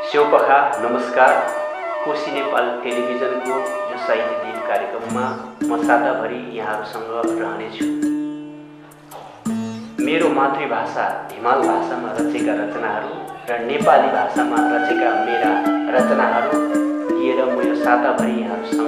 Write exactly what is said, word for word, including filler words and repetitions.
स्यौपखा नमस्कार। कोशी नेपाल टेलिभिजनको यो साहित्य दीप कार्यक्रममा म साताभरि यहाँहरूसँग रहनेछु। मेरो मातृभाषा हिमाल भाषामा रचेका रचनाहरू र नेपाली भाषामा रचेका मेरा रचनाहरू लिएर म यो साताभरि यहाँहरूसँग